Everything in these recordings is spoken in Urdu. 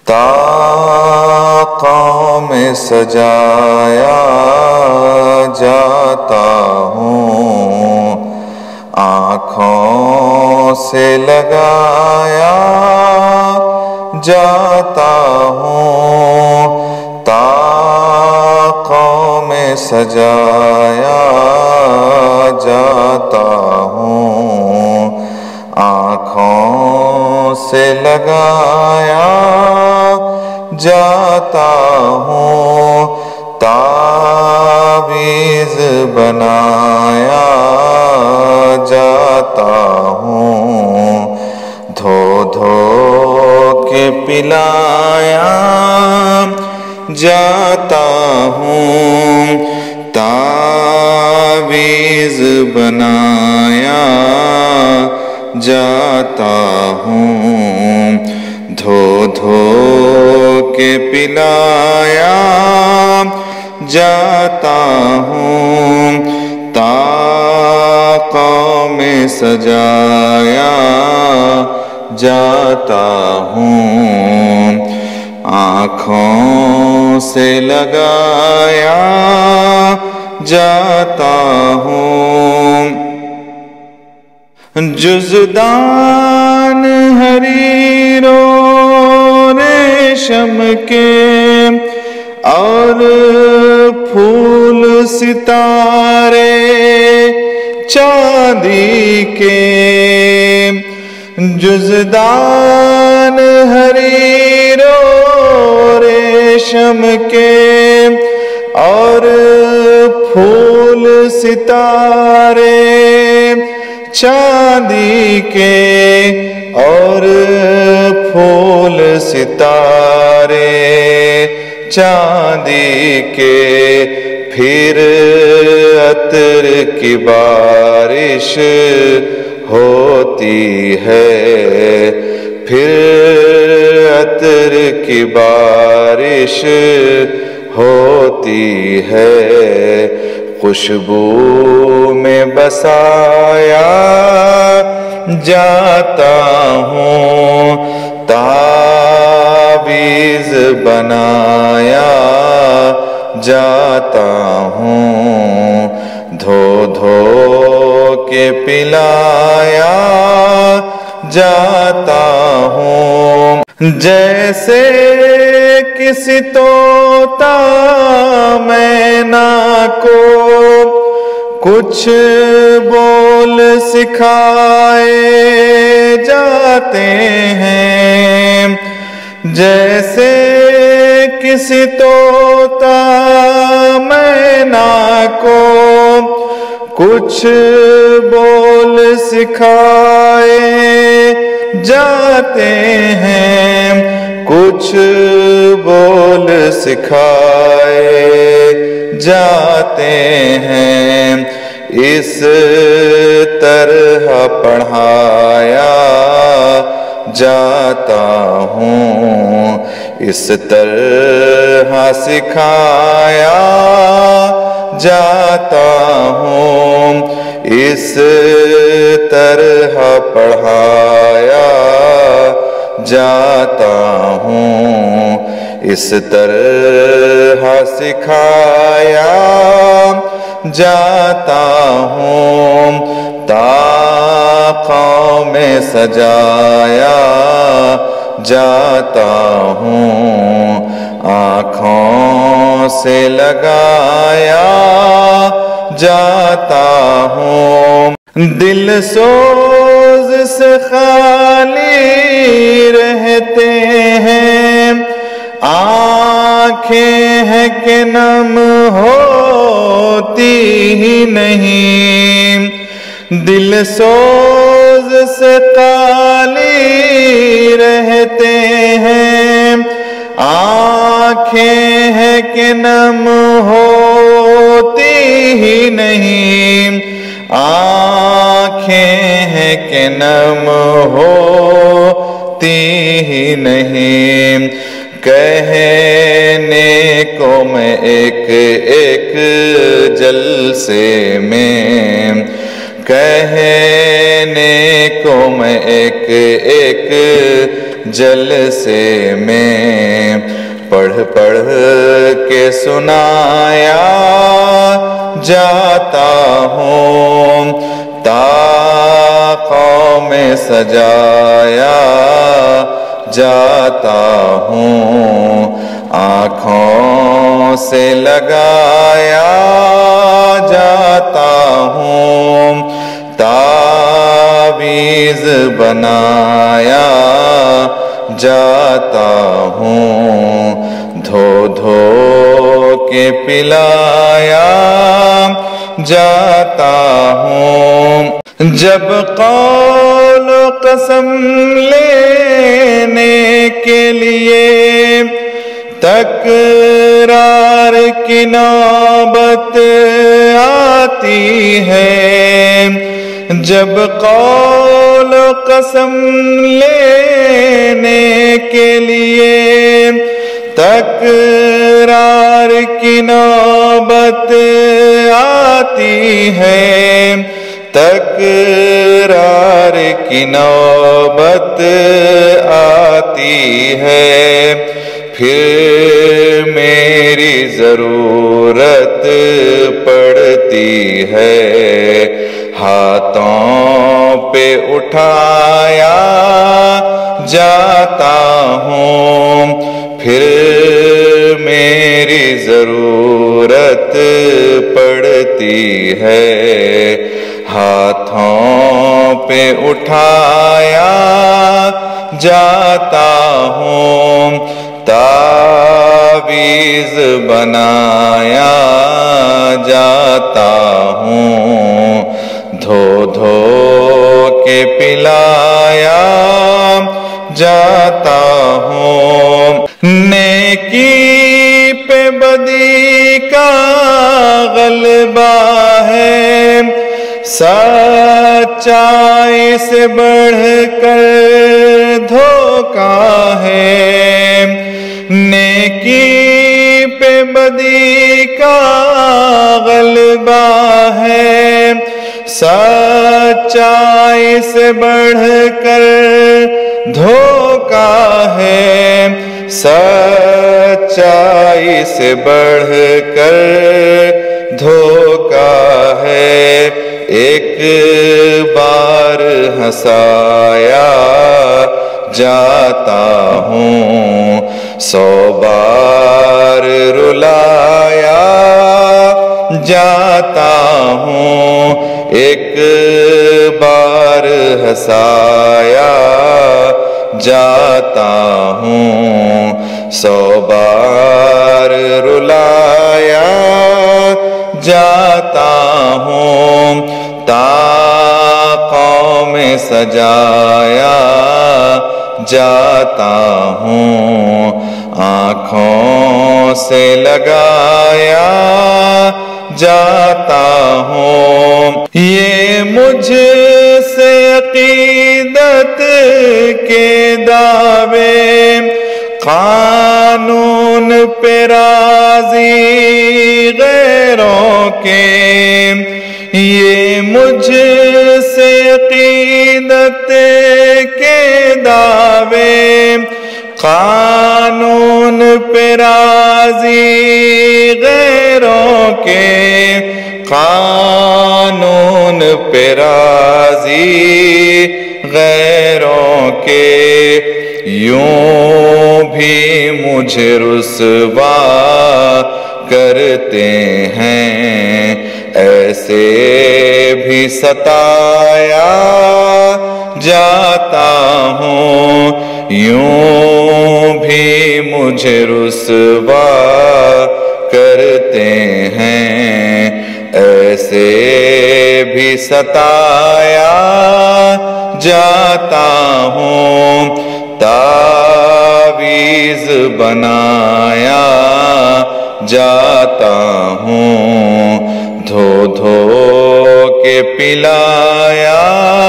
طاقوں میں سجایا جاتا ہوں، آنکھوں سے لگایا جاتا ہوں، طاقوں میں سجایا جاتا ہوں، آنکھوں سے لگایا جاتا ہوں، تعویذ بنایا جاتا ہوں، دھو دھو کے پلایا جاتا ہوں، تعویذ بنایا جاتا ہوں، دھو دھو کے پلایا جاتا ہوں، طاقوں میں سجایا جاتا ہوں، آنکھوں سے لگایا جاتا ہوں، جزدان حریر و ریشم کے اور پھول ستارے چاندی کے، جزدان حریر و ریشم کے اور پھول ستارے چاندی کے، اور پھول ستارے چاندی کے، پھر عطر کی بارش ہوتی ہے، پھر عطر کی بارش ہوتی ہے، خوشبو میں بسایا جاتا ہوں، تعویذ بنایا جاتا ہوں، دھو دھو کے پلایا جاتا ہوں، جیسے کسی طوطا مینا کو کچھ بول سکھائے جاتے ہیں، جیسے کسی طوطا مینا کو کچھ بول سکھائے جاتے ہیں، کچھ بول سکھائے جاتے ہیں، اس طرح پڑھایا جاتا ہوں، اس طرح سکھایا جاتا ہوں، اس طرح پڑھایا جاتا ہوں، اس طرح سکھایا جاتا ہوں، طاقوں میں سجایا جاتا ہوں، آنکھوں سے لگایا جاتا ہوں، دل سوز سے خالی رہتے ہیں، آنکھیں ہیں کہ نم ہوتی ہی نہیں، دل سوز سے خالی رہتے ہیں، آنکھیں ہیں کہ نم ہوتی ہی نہیں، آنکھیں ہیں کہ نم ہوتی ہی نہیں، کہنے کو میں ایک ایک جلسے میں، کہنے کو میں ایک ایک جلسے میں پڑھ پڑھ کے سنایا جاتا ہوں، تا قوم سجایا جاتا ہوں، آنکھوں سے لگایا جاتا ہوں، تعویذ بنایا جاتا ہوں، دھو دھو کے پلایا جاتا ہوں۔ جب قول و قسم لینے کے لیے تکرار کی نوبت آتی ہے، جب قول و قسم لینے کے لیے تکرار کی نوبت آتی ہے، تکرار کی نوبت آتی ہے، پھر میری ضرورت پڑتی ہے، ہاتھوں پہ اٹھایا جاتا ہوں، پھر میری ضرورت پڑتی ہے، ہاتھوں پہ اٹھایا جاتا ہوں، تعویذ بنایا جاتا ہوں، دھو دھو کے پلایا جاتا ہوں۔ نیکی پہ بدی کا غلبہ ہے، سچائی سے بڑھ کر دھوکا ہے، نیکی پہ بدی کا غلبہ ہے، سچائی سے بڑھ کر دھوکا ہے، سچائی سے بڑھ کر دھوکا ہے، ایک بار ہنسایا جاتا ہوں، 100 بار رلایا جاتا ہوں، ایک بار ہنسایا جاتا ہوں، 100 بار رلایا جاتا ہوں، تا قوم سجایا جاتا ہوں، آنکھوں سے لگایا جاتا ہوں۔ یہ مجھ سے عقیدت کے دعوے، قانون پہ راضی غیروں کے، یہ مجھ سے عقیدت کے دعوے، قانون پہ راضی غیروں کے، قانون پہ راضی غیروں کے، یوں بھی مجھے رسوا کرتے ہیں، ایسے بھی ستایا جاتا ہوں، یوں بھی مجھے رسوا کرتے ہیں، ایسے بھی ستایا جاتا ہوں، تعویذ بنایا جاتا ہوں، دھو دھو کے پلایا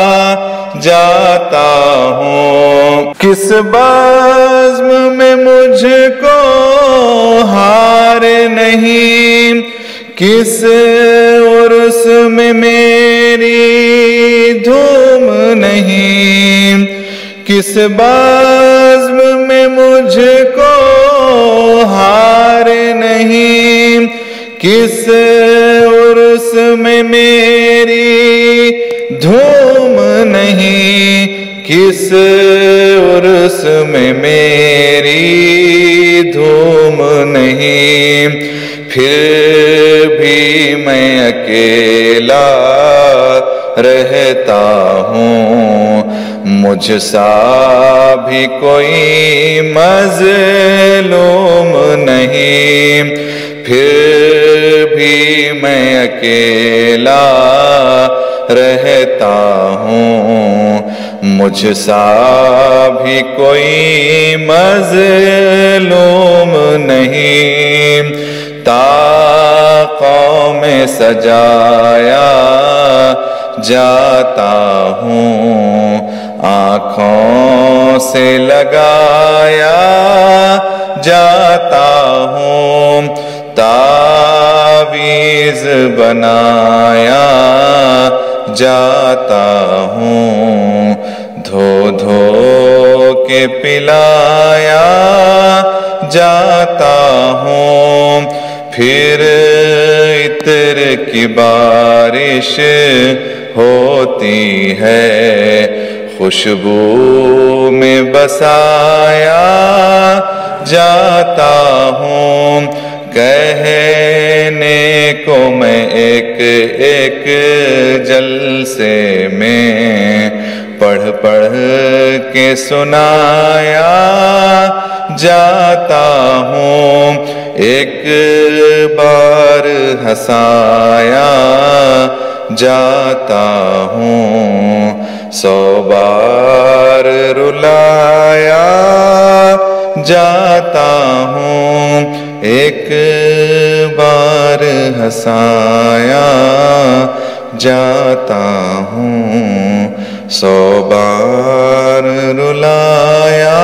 جاتا ہوں۔ کس بزم میں مجھ کو ہار نہیں، کس عرس میں میری دھوم نہیں، किस बाज़्म में मुझको हार नहीं, किस उर्स में मेरी धूम नहीं, किस उर्स में मेरी धूम नहीं। फिर भी मैं अकेला रहता हूँ, मुझ सा भी कोई मज़लूम नहीं। फिर भी मैं अकेला रहता हूँ, मुझ सा भी कोई मज़लूम नहीं। ताक़ों में सजाया जाता हूँ, आँखों से लगाया जाता हूँ, तावीज़ बनाया जाता हूँ, धो धो के पिलाया जाता हूँ। फिर इत्र की बारिश होती है, खुशबू में बसाया जाता हूँ। कहने को मैं एक एक जलसे में पढ़ पढ़ के सुनाया जाता हूँ। एक बार हंसाया जाता हूँ, 100 बार रुलाया जाता हूँ। एक बार हंसाया जाता हूँ, 100 बार रुलाया